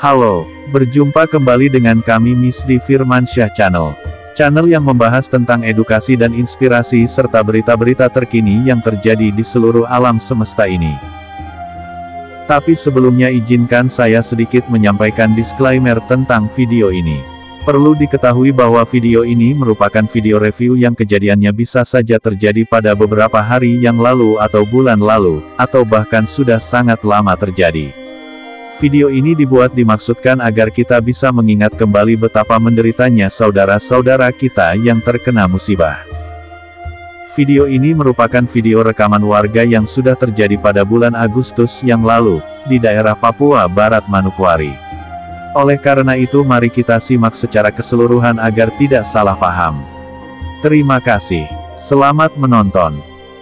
Halo, berjumpa kembali dengan kami Misdi Firmansyah Channel. Channel yang membahas tentang edukasi dan inspirasi serta berita-berita terkini yang terjadi di seluruh alam semesta ini. Tapi sebelumnya izinkan saya sedikit menyampaikan disclaimer tentang video ini. Perlu diketahui bahwa video ini merupakan video review yang kejadiannya bisa saja terjadi pada beberapa hari yang lalu atau bulan lalu, atau bahkan sudah sangat lama terjadi. Video ini dibuat dimaksudkan agar kita bisa mengingat kembali betapa menderitanya saudara-saudara kita yang terkena musibah. Video ini merupakan video rekaman warga yang sudah terjadi pada bulan Agustus yang lalu, di daerah Papua Barat Manokwari. Oleh karena itu mari kita simak secara keseluruhan agar tidak salah paham. Terima kasih. Selamat menonton.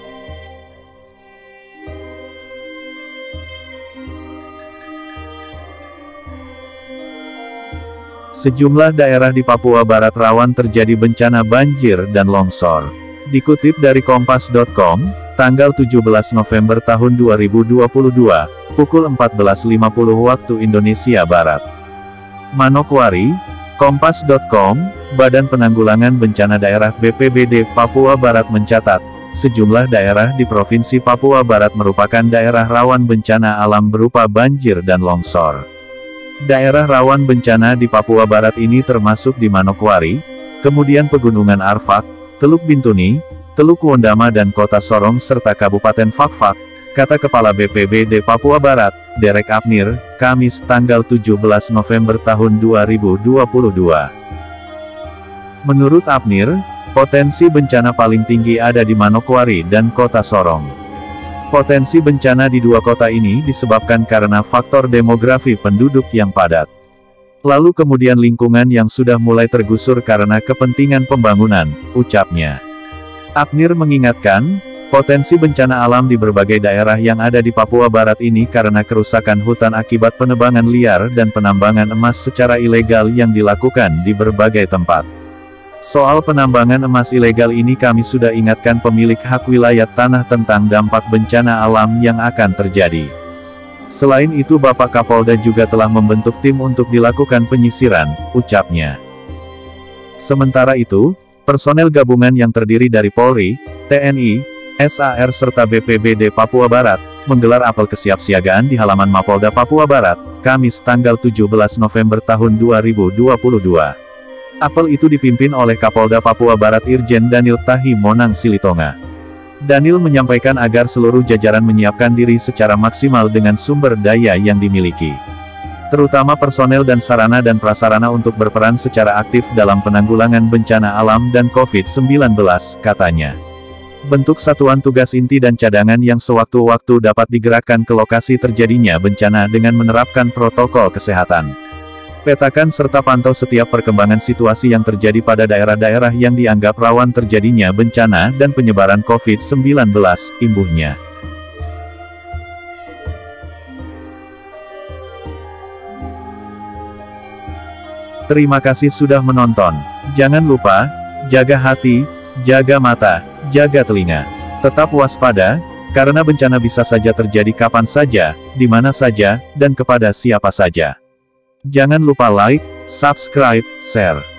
Sejumlah daerah di Papua Barat rawan terjadi bencana banjir dan longsor. Dikutip dari Kompas.com, tanggal 17 November tahun 2022, pukul 14.50 waktu Indonesia Barat. Manokwari, Kompas.com, Badan Penanggulangan Bencana Daerah BPBD Papua Barat mencatat, sejumlah daerah di Provinsi Papua Barat merupakan daerah rawan bencana alam berupa banjir dan longsor. Daerah rawan bencana di Papua Barat ini termasuk di Manokwari, kemudian Pegunungan Arfak, Teluk Bintuni, Teluk Wondama dan Kota Sorong serta Kabupaten Fakfak, kata Kepala BPBD Papua Barat, Derek Apnir, Kamis tanggal 17 November tahun 2022. Menurut Apnir, potensi bencana paling tinggi ada di Manokwari dan Kota Sorong. Potensi bencana di dua kota ini disebabkan karena faktor demografi penduduk yang padat. Lalu kemudian lingkungan yang sudah mulai tergusur karena kepentingan pembangunan, ucapnya. Apnir mengingatkan, potensi bencana alam di berbagai daerah yang ada di Papua Barat ini karena kerusakan hutan akibat penebangan liar dan penambangan emas secara ilegal yang dilakukan di berbagai tempat. Soal penambangan emas ilegal ini kami sudah ingatkan pemilik hak wilayah tanah tentang dampak bencana alam yang akan terjadi. Selain itu Bapak Kapolda juga telah membentuk tim untuk dilakukan penyisiran, ucapnya. Sementara itu, personel gabungan yang terdiri dari Polri, TNI, SAR serta BPBD Papua Barat, menggelar apel kesiapsiagaan di halaman Mapolda Papua Barat, Kamis tanggal 17 November tahun 2022. Apel itu dipimpin oleh Kapolda Papua Barat Irjen Daniel Tahi Monang Silitonga. Daniel menyampaikan agar seluruh jajaran menyiapkan diri secara maksimal dengan sumber daya yang dimiliki. Terutama personel dan sarana dan prasarana untuk berperan secara aktif dalam penanggulangan bencana alam dan COVID-19, katanya. Bentuk satuan tugas inti dan cadangan yang sewaktu-waktu dapat digerakkan ke lokasi terjadinya bencana dengan menerapkan protokol kesehatan. Petakan serta pantau setiap perkembangan situasi yang terjadi pada daerah-daerah yang dianggap rawan terjadinya bencana dan penyebaran COVID-19, imbuhnya. Terima kasih sudah menonton. Jangan lupa, jaga hati, jaga mata, jaga telinga. Tetap waspada, karena bencana bisa saja terjadi kapan saja, di mana saja, dan kepada siapa saja. Jangan lupa like, subscribe, share.